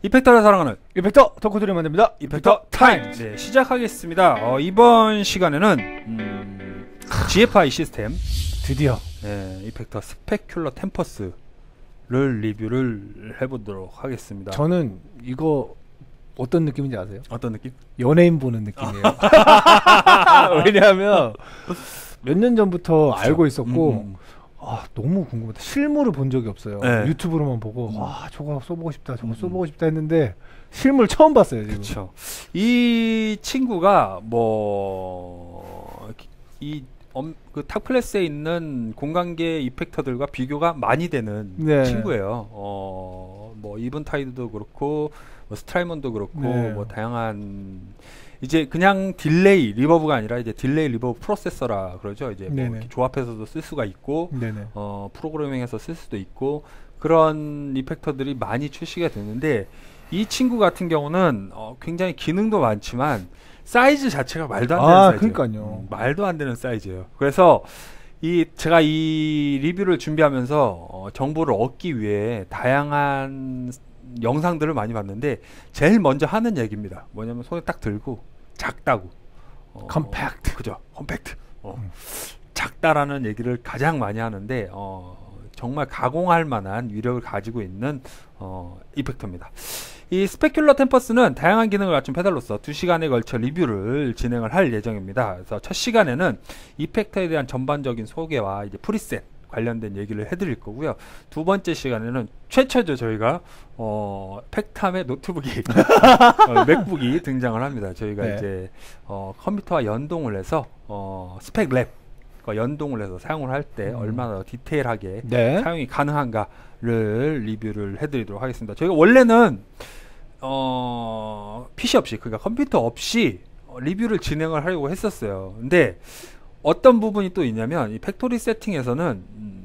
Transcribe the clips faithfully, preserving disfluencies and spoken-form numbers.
이펙터를 사랑하는 이펙터 덕후들이 만듭니다. 이펙터 타임. 네, 시작하겠습니다. 어, 이번 시간에는 음, 지에프아이 시스템 드디어 네, 이펙터 스페큘러 템퍼스를 리뷰를 해보도록 하겠습니다. 저는 이거 어떤 느낌인지 아세요? 어떤 느낌? 연예인 보는 느낌이에요. 왜냐하면 몇 년 전부터 그렇죠. 알고 있었고 음, 음. 아, 너무 궁금하다. 실물을 본 적이 없어요. 네. 유튜브로만 보고 음. 와 저거 써보고 싶다 저거 음. 써보고 싶다 했는데 실물 처음 봤어요. 지금. 그렇죠. 이 친구가 뭐 이 그 탑 클래스에 있는 공간계 이펙터들과 비교가 많이 되는 네. 친구예요. 어, 뭐 이븐타이드도 그렇고 뭐 스트라이먼도 그렇고 네. 뭐 다양한 이제 그냥 딜레이 리버브가 아니라 이제 딜레이 리버브 프로세서라 그러죠. 이제 뭐 조합해서도 쓸 수가 있고 네네. 어 프로그래밍해서 쓸 수도 있고 그런 이펙터들이 많이 출시가 되는데 이 친구 같은 경우는 어 굉장히 기능도 많지만 사이즈 자체가 말도 안 되는 아, 사이즈예요. 그러니까요. 음, 말도 안 되는 사이즈예요. 그래서 이 제가 이 리뷰를 준비하면서 어 정보를 얻기 위해 다양한 영상들을 많이 봤는데 제일 먼저 하는 얘기입니다. 뭐냐면 손에 딱 들고 작다고 어, 컴팩트 그죠? 컴팩트 어, 음. 작다라는 얘기를 가장 많이 하는데 어, 정말 가공할 만한 위력을 가지고 있는 어, 이펙터입니다. 이 스페큘러 템퍼스는 다양한 기능을 갖춘 페달로서 두 시간에 걸쳐 리뷰를 진행을 할 예정입니다. 그래서 첫 시간에는 이펙터에 대한 전반적인 소개와 이제 프리셋 관련된 얘기를 해드릴 거고요. 두 번째 시간에는 최초죠. 저희가 어, 팩탐의 노트북이 어, 맥북이 등장을 합니다. 저희가 네. 이제 어, 컴퓨터와 연동을 해서 어, 스펙랩과 연동을 해서 사용을 할 때 음. 얼마나 더 디테일하게 네. 사용이 가능한가를 리뷰를 해드리도록 하겠습니다. 저희가 원래는 어, 피씨 없이 그러니까 컴퓨터 없이 어, 리뷰를 진행을 하려고 했었어요. 근데 어떤 부분이 또 있냐면 이 팩토리 세팅에서는 음,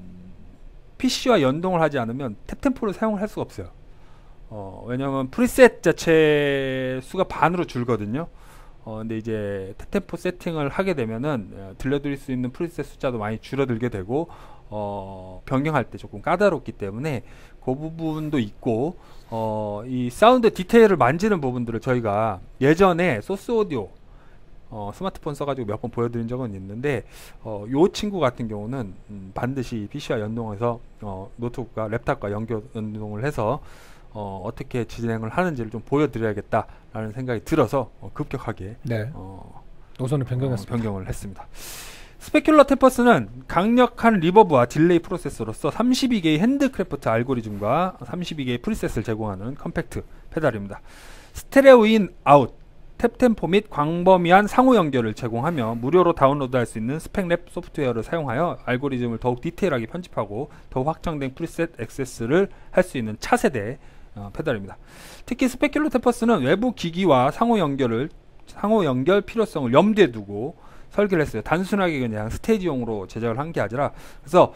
피씨와 연동을 하지 않으면 탭템포를 사용을 할 수가 없어요. 어, 왜냐하면 프리셋 자체 수가 반으로 줄거든요. 어, 근데 이제 탭템포 세팅을 하게 되면은 어, 들려드릴 수 있는 프리셋 숫자도 많이 줄어들게 되고 어, 변경할 때 조금 까다롭기 때문에 그 부분도 있고 어, 이 사운드 디테일을 만지는 부분들을 저희가 예전에 소스 오디오 어, 스마트폰 써가지고 몇 번 보여드린 적은 있는데 어, 요 친구 같은 경우는 음, 반드시 피씨와 연동해서 어, 노트북과 랩탑과 연결 연동을 해서 어, 어떻게 진행을 하는지를 좀 보여드려야겠다라는 생각이 들어서 어, 급격하게 네. 어, 노선을 변경했습니다. 어, 변경을 했습니다. 스페큘러 템퍼스는 강력한 리버브와 딜레이 프로세서로서 삼십이 개의 핸드크래프트 알고리즘과 삼십이 개의 프리셋을 제공하는 컴팩트 페달입니다. 스테레오 인 아웃 탭템포 및 광범위한 상호 연결을 제공하며 무료로 다운로드할 수 있는 스펙랩 소프트웨어를 사용하여 알고리즘을 더욱 디테일하게 편집하고 더욱 확장된 프리셋 액세스를 할 수 있는 차세대 어, 페달입니다. 특히 스페큘러 템퍼스는 외부 기기와 상호 연결을 상호 연결 필요성을 염두에 두고 설계를 했어요. 단순하게 그냥 스테이지용으로 제작을 한 게 아니라 그래서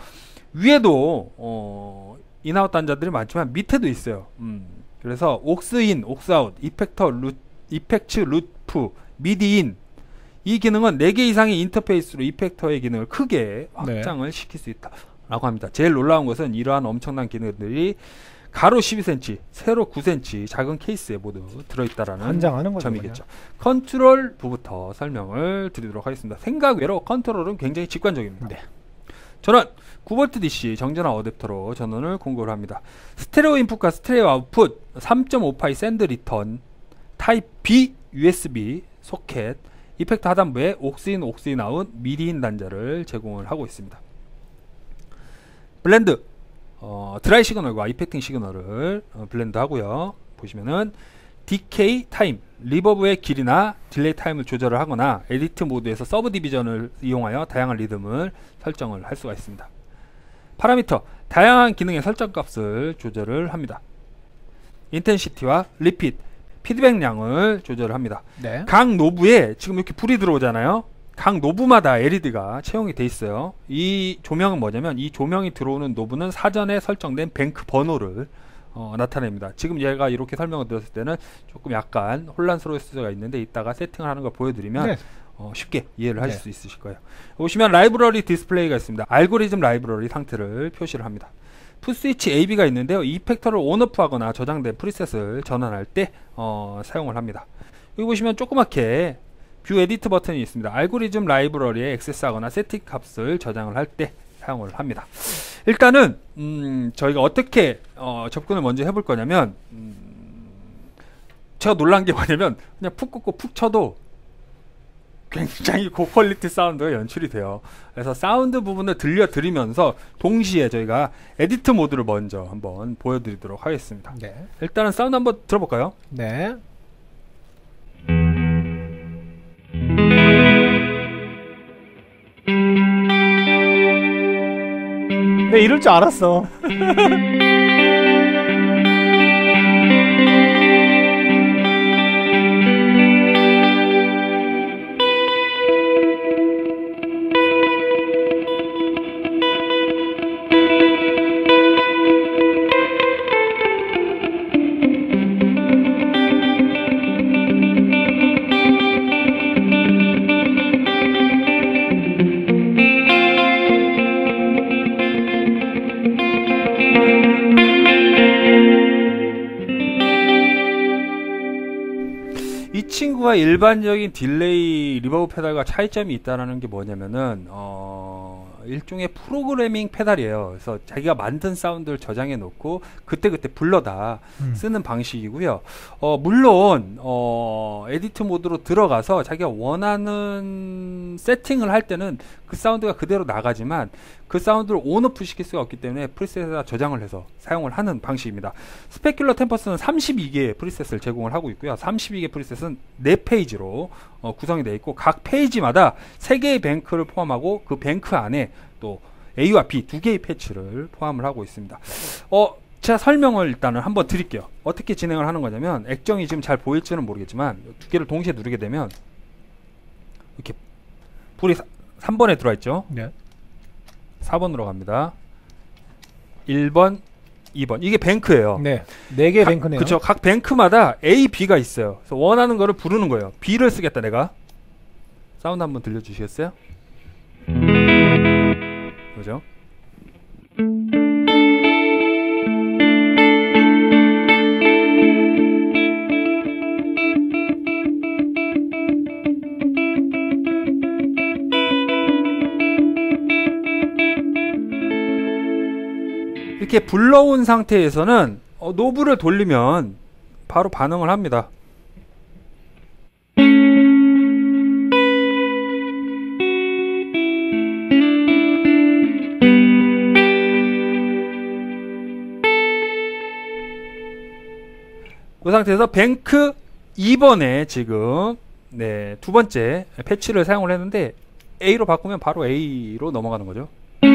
위에도 어, 인아웃 단자들이 많지만 밑에도 있어요. 음, 그래서 옥스인, 옥스아웃, 이펙터 루트 이펙트 루프, 미디인 이 기능은 네 개 이상의 인터페이스로 이펙터의 기능을 크게 확장을 네. 시킬 수 있다 라고 합니다. 제일 놀라운 것은 이러한 엄청난 기능들이 가로 십이 센티미터, 세로 구 센티미터 작은 케이스에 모두 들어있다라는 점이겠죠. 그냥. 컨트롤 부부터 설명을 드리도록 하겠습니다. 생각 외로 컨트롤은 굉장히 직관적입니다. 네. 전원 구 볼트 디씨 정전화 어댑터로 전원을 공급을 합니다. 스테레오 인풋과 스테레오 아웃풋 삼 점 오 파이 샌드 리턴 타입 B 유에스비 소켓 이펙터 하단부에 옥스인 옥스인 아웃 미디인 단자를 제공을 하고 있습니다. 블렌드 어, 드라이 시그널과 이펙팅 시그널을 어, 블렌드 하고요. 보시면은 디케이 타임 리버브의 길이나 딜레이 타임을 조절을 하거나 에디트 모드에서 서브 디비전을 이용하여 다양한 리듬을 설정을 할 수가 있습니다. 파라미터 다양한 기능의 설정 값을 조절을 합니다. 인텐시티와 리핏 피드백량을 조절을 합니다. 네. 각 노브에 지금 이렇게 불이 들어오잖아요. 각 노브마다 엘이디가 채용이 돼 있어요. 이 조명은 뭐냐면 이 조명이 들어오는 노브는 사전에 설정된 뱅크 번호를 어, 나타냅니다. 지금 얘가 이렇게 설명을 드렸을 때는 조금 약간 혼란스러울 수가 있는데 이따가 세팅을 하는 걸 보여드리면 네. 어, 쉽게 이해를 하실 네. 수 있으실 거예요. 보시면 라이브러리 디스플레이가 있습니다. 알고리즘 라이브러리 상태를 표시를 합니다. 풋스위치 에이비가 있는데요. 이 이펙터를 온오프 하거나 저장된 프리셋을 전환할 때 어, 사용을 합니다. 여기 보시면 조그맣게 뷰 에디트 버튼이 있습니다. 알고리즘 라이브러리에 액세스하거나 세팅 값을 저장을 할 때 사용을 합니다. 일단은 음, 저희가 어떻게 어, 접근을 먼저 해볼 거냐면 음, 제가 놀란 게 뭐냐면 그냥 푹 꽂고 푹 쳐도 굉장히 고퀄리티 사운드가 연출이 돼요. 그래서 사운드 부분을 들려드리면서 동시에 저희가 에디트 모드를 먼저 한번 보여드리도록 하겠습니다. 네. 일단은 사운드 한번 들어볼까요? 네. 네, 이럴 줄 알았어. 이 친구가 일반적인 딜레이 리버브 페달과 차이점이 있다는 게 뭐냐면은 어, 일종의 프로그래밍 페달이에요. 그래서 자기가 만든 사운드를 저장해 놓고 그때그때 불러다 음. 쓰는 방식이고요. 어, 물론 어, 에디트 모드로 들어가서 자기가 원하는 세팅을 할 때는 그 사운드가 그대로 나가지만 그 사운드를 온오프 시킬 수가 없기 때문에 프리셋에다 저장을 해서 사용을 하는 방식입니다. 스페큘러 템퍼스는 삼십이 개의 프리셋을 제공을 하고 있고요. 삼십이 개 프리셋은 네 페이지로 어, 구성이 되어 있고 각 페이지마다 세 개의 뱅크를 포함하고 그 뱅크 안에 또 A와 B 두 개의 패치를 포함을 하고 있습니다. 어, 제가 설명을 일단은 한번 드릴게요. 어떻게 진행을 하는 거냐면 액정이 지금 잘 보일지는 모르겠지만 두 개를 동시에 누르게 되면 이렇게 불이 삼 번에 들어와 있죠. 네. 사 번으로 갑니다. 일 번, 이 번. 이게 뱅크예요. 네. 네 개 뱅크네요. 그렇죠. 각 뱅크마다 A, B가 있어요. 그래서 원하는 거를 부르는 거예요. B를 쓰겠다 내가. 사운드 한번 들려주시겠어요? 그죠? 이렇게 불러온 상태에서는 어, 노브를 돌리면 바로 반응을 합니다. 이 상태에서 뱅크 이 번에 지금 네, 두 번째 패치를 사용을 했는데 A로 바꾸면 바로 A로 넘어가는 거죠.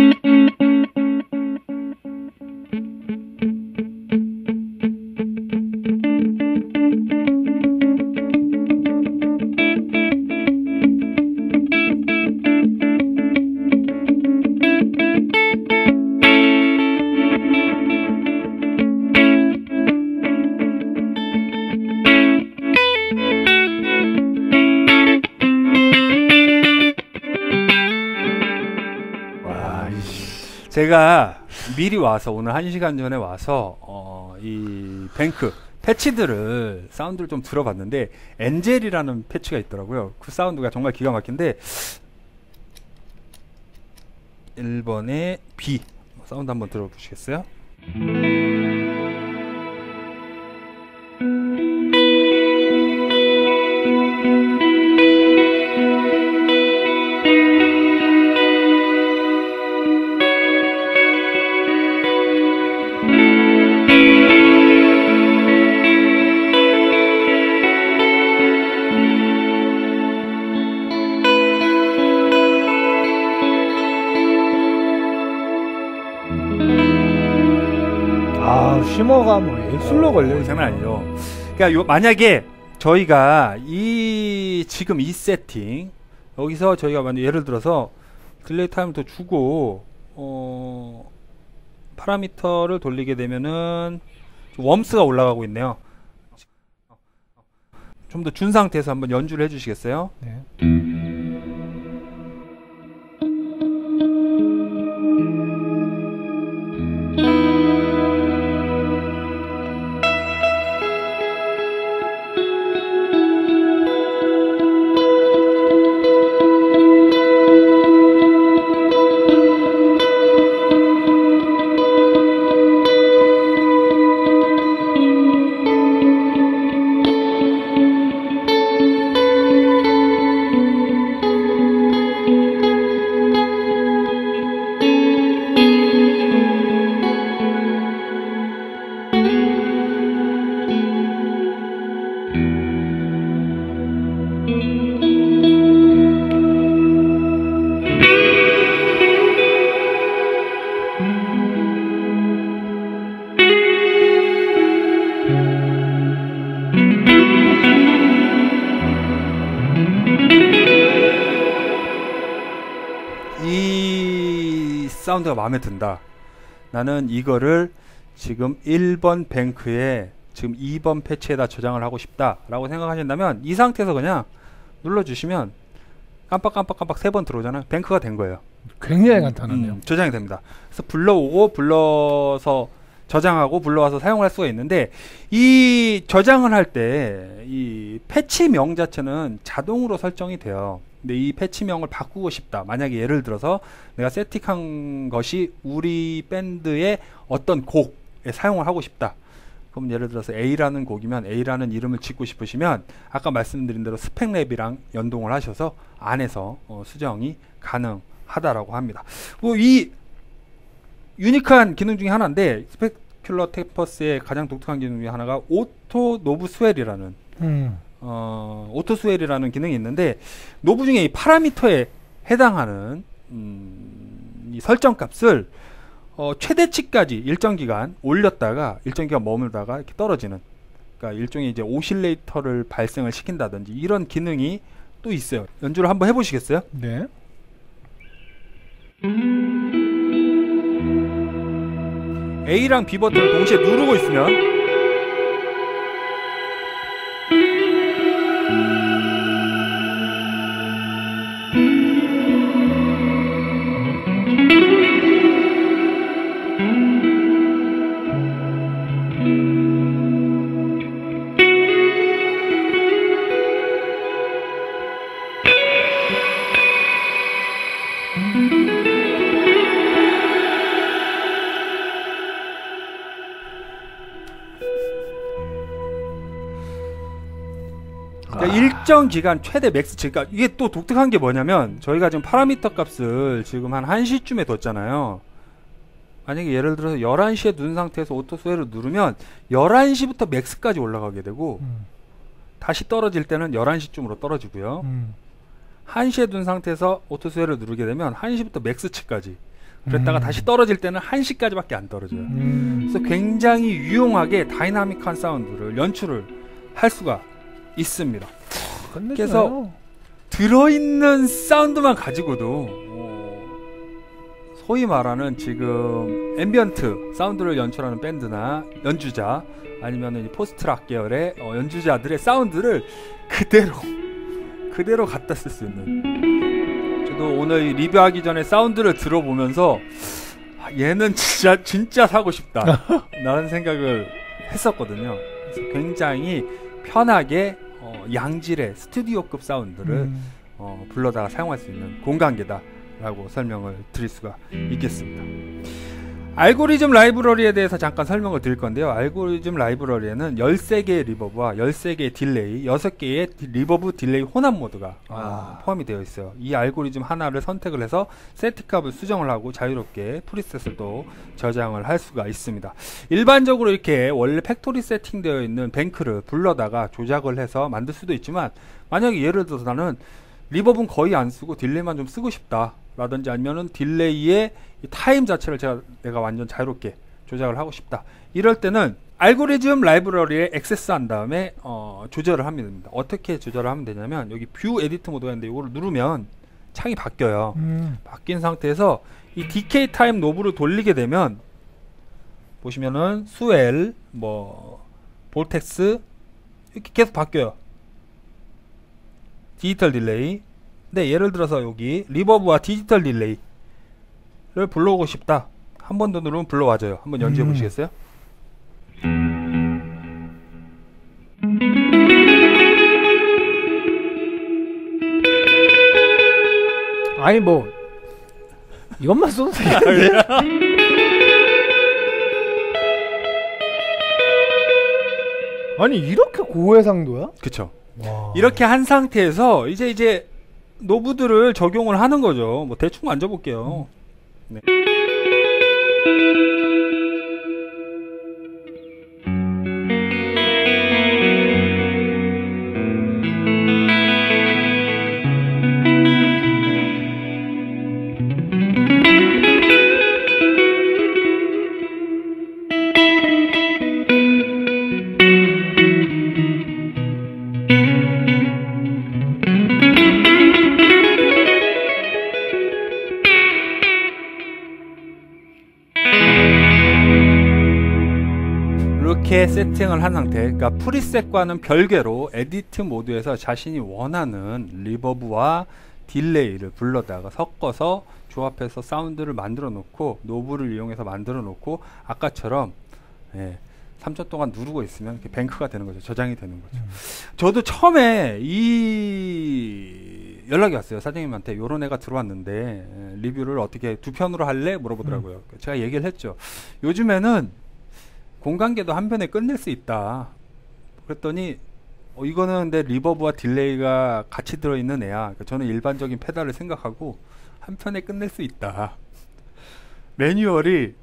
제가 미리 와서 오늘 한 시간 전에 와서 어, 이 뱅크 패치들을 사운드를 좀 들어봤는데 엔젤이라는 패치가 있더라고요. 그 사운드가 정말 기가 막힌데 일 번에 B 사운드 한번 들어보시겠어요? 아, 쉬머가 뭐 예술로 걸려. 장난 아니죠. 그러니까 요, 만약에 저희가 이 지금 이 세팅 여기서 저희가 만약 예를 들어서 딜레이 타임도 주고 어, 파라미터를 돌리게 되면은 웜스가 올라가고 있네요. 좀 더 준 상태에서 한번 연주를 해주시겠어요? 네. 사운드가 마음에 든다. 나는 이거를 지금 일 번 뱅크에 지금 이 번 패치에다 저장을 하고 싶다 라고 생각하신다면 이 상태에서 그냥 눌러주시면 깜빡깜빡깜빡 세 번 들어오잖아요. 뱅크가 된 거예요. 굉장히 간단하네요. 음, 저장이 됩니다. 그래서 불러오고 불러서 저장하고 불러와서 사용할 수가 있는데, 이 저장을 할 때 이 패치명 자체는 자동으로 설정이 돼요. 근데 이 패치명을 바꾸고 싶다. 만약에 예를 들어서 내가 세팅한 것이 우리 밴드의 어떤 곡에 사용을 하고 싶다. 그럼 예를 들어서 A라는 곡이면 A라는 이름을 짓고 싶으시면 아까 말씀드린 대로 스펙랩이랑 연동을 하셔서 안에서 어, 수정이 가능하다라고 합니다. 뭐 이 유니크한 기능 중에 하나인데, 스페큘러 테퍼스의 가장 독특한 기능 중에 하나가 오토 노브 스웰이라는 음. 어, 오토 스웰이라는 기능이 있는데, 노브 중에 이 파라미터에 해당하는 음, 이 설정 값을 어, 최대치까지 일정 기간 올렸다가 일정 기간 머물다가 이렇게 떨어지는, 그러니까 일종의 이제 오실레이터를 발생을 시킨다든지 이런 기능이 또 있어요. 연주를 한번 해보시겠어요? 네. A랑 B 버튼을 동시에 누르고 있으면 그러니까 일정 기간 최대 맥스치. 그러니까 이게 또 독특한 게 뭐냐면, 저희가 지금 파라미터 값을 지금 한 한 시쯤에 뒀잖아요. 만약에 예를 들어서 열한 시에 눈 상태에서 오토 스웨를 누르면 열한 시부터 맥스까지 올라가게 되고, 음. 다시 떨어질 때는 열한 시쯤으로 떨어지고요. 음. 한 시에 둔 상태에서 오토 스웨를 누르게 되면 한 시부터 맥스치까지, 그랬다가 음. 다시 떨어질 때는 한 시까지밖에 안 떨어져요. 음. 그래서 굉장히 유용하게 다이나믹한 사운드를 연출을 할 수가 있습니다. 끝내주네요. 그래서 들어있는 사운드만 가지고도 어, 소위 말하는 지금 앰비언트 사운드를 연출하는 밴드나 연주자, 아니면 포스트락 계열의 어, 연주자들의 사운드를 그대로 그대로 갖다 쓸 수 있는. 저도 오늘 리뷰하기 전에 사운드를 들어보면서 아, 얘는 진짜 진짜 사고 싶다 라는 생각을 했었거든요. 그래서 굉장히 편하게 어, 양질의 스튜디오급 사운드를 음. 어, 불러다가 사용할 수 있는 공간계다 라고 설명을 드릴 수가 있겠습니다. 알고리즘 라이브러리에 대해서 잠깐 설명을 드릴 건데요. 알고리즘 라이브러리에는 열세 개의 리버브와 열세 개의 딜레이, 여섯 개의 리버브 딜레이 혼합 모드가 아. 어, 포함이 되어 있어요. 이 알고리즘 하나를 선택을 해서 세팅값을 수정을 하고 자유롭게 프리셋을 또 저장을 할 수가 있습니다. 일반적으로 이렇게 원래 팩토리 세팅되어 있는 뱅크를 불러다가 조작을 해서 만들 수도 있지만, 만약에 예를 들어서 나는 리버브는 거의 안 쓰고 딜레이만 좀 쓰고 싶다 라든지, 아니면은 딜레이의 이 타임 자체를 제가 내가 완전 자유롭게 조작을 하고 싶다, 이럴 때는 알고리즘 라이브러리에 액세스한 다음에 어, 조절을 하면 됩니다. 어떻게 조절을 하면 되냐면, 여기 뷰 에디트 모드가 있는데 이거를 누르면 창이 바뀌어요. 음. 바뀐 상태에서 이 디케이 타임 노브를 돌리게 되면 보시면은 스웰, 뭐 볼텍스 이렇게 계속 바뀌어요. 디지털 딜레이. 네, 예를 들어서 여기 리버브와 디지털 딜레이를 불러오고 싶다. 한 번 더 누르면 불러와줘요. 한번 연주해 음. 보시겠어요? 아니 뭐 이것만 써도 되겠는데? 아니 이렇게 고해상도야? 그쵸. 와. 이렇게 한 상태에서 이제 이제 노브들을 적용을 하는 거죠. 뭐 대충 만져볼게요. 네. 이렇게 세팅을 한 상태, 그러니까 프리셋과는 별개로 에디트 모드에서 자신이 원하는 리버브와 딜레이를 불러다가 섞어서 조합해서 사운드를 만들어 놓고 노브를 이용해서 만들어 놓고 아까처럼 예, 삼 초 동안 누르고 있으면 이렇게 뱅크가 되는 거죠. 저장이 되는 거죠. 음. 저도 처음에 이 연락이 왔어요. 사장님한테 요런 애가 들어왔는데 예, 리뷰를 어떻게 두 편으로 할래? 물어보더라고요. 음. 제가 얘기를 했죠. 요즘에는 공간계도 한 편에 끝낼 수 있다. 그랬더니 어, 이거는 내 리버브와 딜레이가 같이 들어있는 애야. 그러니까 저는 일반적인 페달을 생각하고 한 편에 끝낼 수 있다. 매뉴얼이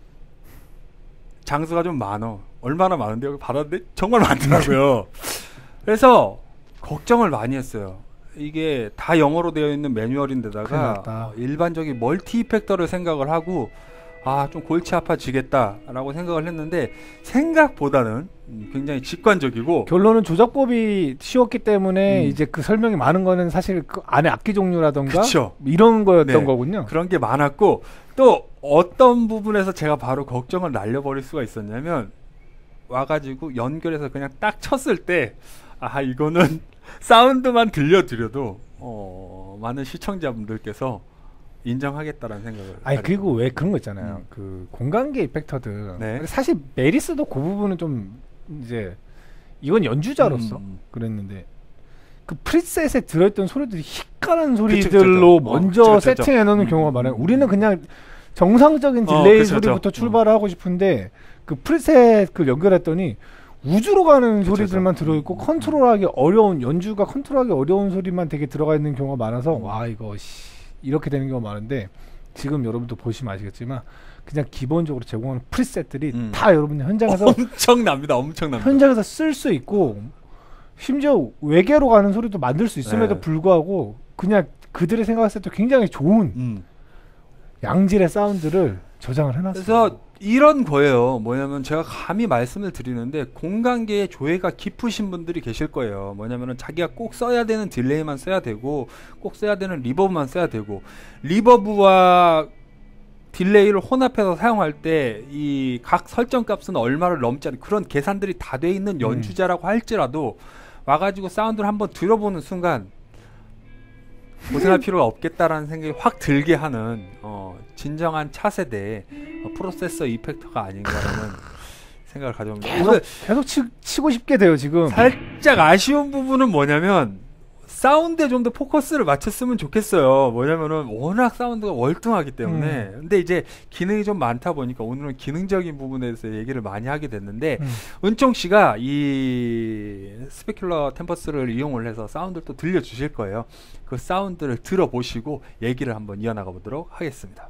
장수가 좀 많어. 얼마나 많은데 여기 받았는데 정말 많더라고요. 그래서 걱정을 많이 했어요. 이게 다 영어로 되어 있는 매뉴얼인데다가 어, 일반적인 멀티 이펙터를 생각을 하고 아, 좀 골치 아파지겠다 라고 생각을 했는데 생각보다는 굉장히 직관적이고 결론은 조작법이 쉬웠기 때문에 음. 이제 그 설명이 많은 거는 사실 그 안에 악기 종류라던가 그쵸. 이런 거였던 네. 거군요. 그런 게 많았고 또 어떤 부분에서 제가 바로 걱정을 날려버릴 수가 있었냐면 와가지고 연결해서 그냥 딱 쳤을 때 아, 이거는 사운드만 들려드려도 어, 많은 시청자분들께서 인정하겠다라는 생각을. 아니 그리고 왜 그런 거 있잖아요. 음. 그 공간계 이펙터들. 네. 사실 메리스도 그 부분은 좀 이제 이건 연주자로서 음. 그랬는데 그 프리셋에 들어있던 소리들이 희까는 소리들로 그쵸, 그쵸. 먼저 어, 그쵸, 세팅해 놓는 음. 경우가 많아요. 우리는 그냥 정상적인 딜레이 어, 그쵸, 소리부터 그쵸. 출발하고 싶은데 그 프리셋 그 연결했더니 우주로 가는 그쵸, 소리들만 그쵸. 들어있고 음. 컨트롤하기 어려운 연주가 컨트롤하기 어려운 소리만 되게 들어가 있는 경우가 많아서 음. 와 이거 씨. 이렇게 되는 경우가 많은데 지금 여러분도 보시면 아시겠지만 그냥 기본적으로 제공하는 프리셋들이 음. 다 여러분들 현장에서 엄청납니다. 엄청납니다. 현장에서 쓸 수 있고 심지어 외계로 가는 소리도 만들 수 있음에도 네. 불구하고 그냥 그들이 생각했을 때 굉장히 좋은 음. 양질의 사운드를 저장을 해놨어요. 그래서 이런 거예요. 뭐냐면 제가 감히 말씀을 드리는데 공간계에 조예가 깊으신 분들이 계실 거예요. 뭐냐면은 자기가 꼭 써야 되는 딜레이만 써야 되고 꼭 써야 되는 리버브만 써야 되고 리버브와 딜레이를 혼합해서 사용할 때 이 각 설정 값은 얼마를 넘지 않은 그런 계산들이 다 돼 있는 연주자라고 음. 할지라도 와가지고 사운드를 한번 들어보는 순간 고생할 필요가 없겠다라는 생각이 확 들게 하는 어, 진정한 차세대 어, 프로세서 이펙터가 아닌가라는 생각을 가져옵니다. 계속, 오늘 계속 치, 치고 싶게 돼요 지금. 살짝 아쉬운 부분은 뭐냐면 사운드에 좀 더 포커스를 맞췄으면 좋겠어요. 뭐냐면은 워낙 사운드가 월등하기 때문에. 음. 근데 이제 기능이 좀 많다 보니까 오늘은 기능적인 부분에 대해서 얘기를 많이 하게 됐는데 음. 은총 씨가 이 스페큘러 템퍼스를 이용을 해서 사운드를 또 들려주실 거예요. 그 사운드를 들어보시고 얘기를 한번 이어나가 보도록 하겠습니다.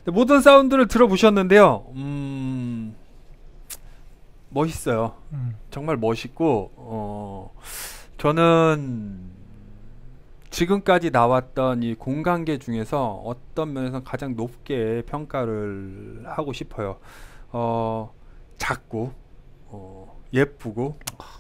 모든 사운드를 들어보셨는데요. 음, 멋있어요. 음. 정말 멋있고 어, 저는 지금까지 나왔던 이 공간계 중에서 어떤 면에서 가장 높게 평가를 하고 싶어요. 어, 작고 어, 예쁘고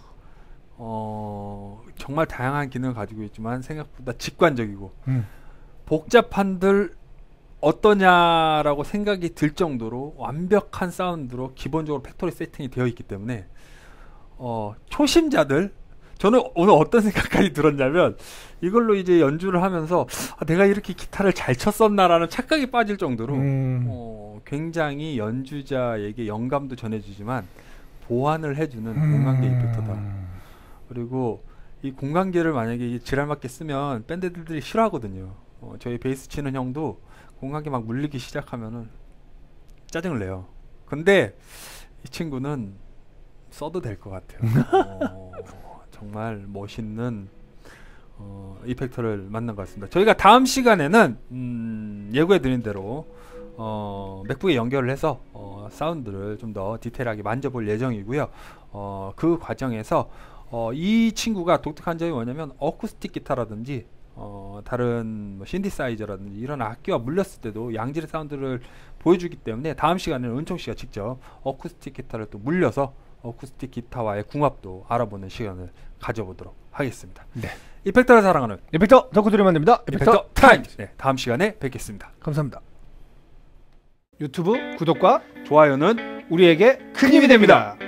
어, 정말 다양한 기능을 가지고 있지만 생각보다 직관적이고 음. 복잡한들 어떠냐라고 생각이 들 정도로 완벽한 사운드로 기본적으로 팩토리 세팅이 되어 있기 때문에 어, 초심자들, 저는 오늘 어떤 생각까지 들었냐면 이걸로 이제 연주를 하면서 아, 내가 이렇게 기타를 잘 쳤었나라는 착각이 빠질 정도로 음. 어, 굉장히 연주자에게 영감도 전해주지만 보완을 해주는 음. 공간계 이펙터다. 그리고 이 공간계를 만약에 지랄맞게 쓰면 밴드들이 싫어하거든요. 어, 저희 베이스 치는 형도 공간계 막 물리기 시작하면은 짜증을 내요. 근데 이 친구는 써도 될 것 같아요. 어, 정말 멋있는 어, 이펙터를 만난 것 같습니다. 저희가 다음 시간에는 음, 예고해드린 대로 어, 맥북에 연결을 해서 어, 사운드를 좀 더 디테일하게 만져볼 예정이고요. 어, 그 과정에서 어, 이 친구가 독특한 점이 뭐냐면 어쿠스틱 기타라든지 어, 다른 뭐 신디사이저라든지 이런 악기와 물렸을 때도 양질의 사운드를 보여주기 때문에 다음 시간에는 은총씨가 직접 어쿠스틱 기타를 또 물려서 어쿠스틱 기타와의 궁합도 알아보는 시간을 가져보도록 하겠습니다. 네. 이펙터를 사랑하는 이펙터 덕후들이 만듭니다. 이펙터, 이펙터 타임즈. 네, 다음 시간에 뵙겠습니다. 감사합니다. 유튜브 구독과 좋아요는 우리에게 큰 힘이 됩니다.